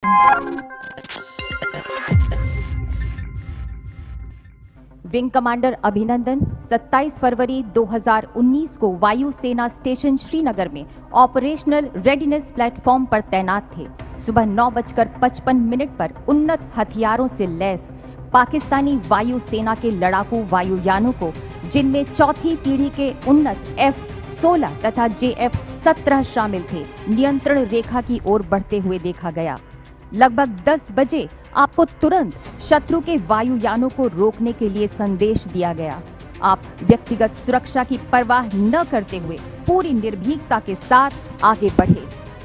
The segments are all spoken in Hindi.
विंग कमांडर अभिनंदन 27 फरवरी 2019 को वायु सेना स्टेशन श्रीनगर में ऑपरेशनल रेडीनेस प्लेटफॉर्म पर तैनात थे। सुबह 9:55 पर उन्नत हथियारों से लैस पाकिस्तानी वायु सेना के लड़ाकू वायुयानों को, जिनमें चौथी पीढ़ी के उन्नत F-16 तथा JF-17 शामिल थे, नियंत्रण रेखा की ओर बढ़ते हुए देखा गया। लगभग 10 बजे आपको तुरंत शत्रु के वायुयानों को रोकने के लिए संदेश दिया गया। आप व्यक्तिगत सुरक्षा की परवाह न करते हुए पूरी निर्भीकता के साथ आगे बढ़े।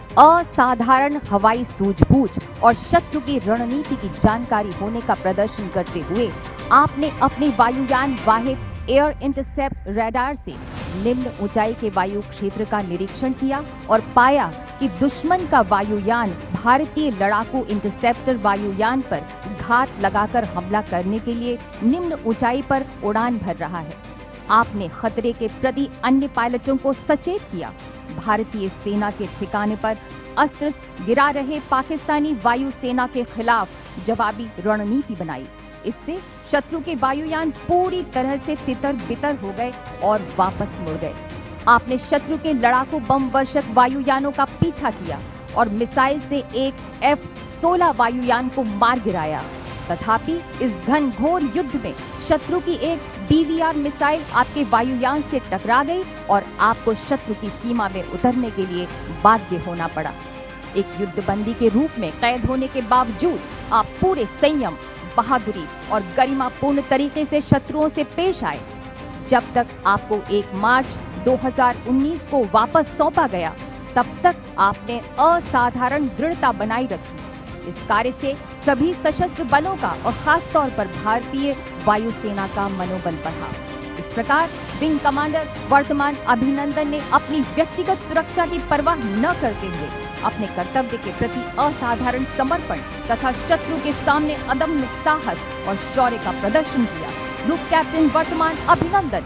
असाधारण हवाई सूझबूझ और शत्रु की रणनीति की जानकारी होने का प्रदर्शन करते हुए आपने अपने वायुयान वाहिद एयर इंटरसेप्ट रडार से निम्न ऊंचाई के वायु क्षेत्र का निरीक्षण किया और पाया कि दुश्मन का वायुयान भारतीय लड़ाकू इंटरसेप्टर वायुयान पर घात लगाकर हमला करने के लिए निम्न ऊंचाई पर उड़ान भर रहा है। आपने खतरे के प्रति अन्य पायलटों को सचेत किया। भारतीय सेना के ठिकाने पर अस्त्र गिरा रहे पाकिस्तानी वायु सेना के खिलाफ जवाबी रणनीति बनाई। इससे शत्रु के वायुयान पूरी तरह से तितर बितर हो गए और वापस मुड़ गए। आपने शत्रु के लड़ाकू बम वर्षक वायुयानों का पीछा किया और मिसाइल से एक F-16 वायुयान को मार गिराया। तथापि इस घनघोर युद्ध में शत्रु की एक DVR मिसाइल आपके वायुयान से टकरा गई और आपको शत्रु की सीमा में उतरने के लिए बाध्य होना पड़ा। एक युद्धबंदी के रूप में कैद होने के बावजूद आप पूरे संयम, बहादुरी और गरिमापूर्ण तरीके से शत्रुओं से पेश आए। जब तक आपको 1 मार्च 2019 को वापस सौंपा गया, तब तक आपने असाधारण दृढ़ता बनाई रखी। इस कार्य से सभी सशस्त्र बलों का और खास तौर पर भारतीय वायुसेना का मनोबल बढ़ा। इस प्रकार विंग कमांडर वर्तमान अभिनंदन ने अपनी व्यक्तिगत सुरक्षा की परवाह न करते हुए अपने कर्तव्य के प्रति असाधारण समर्पण तथा शत्रु के सामने अदम्य साहस और शौर्य का प्रदर्शन किया। ग्रुप कैप्टन वर्तमान अभिनंदन।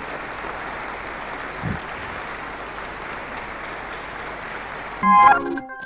Thank you.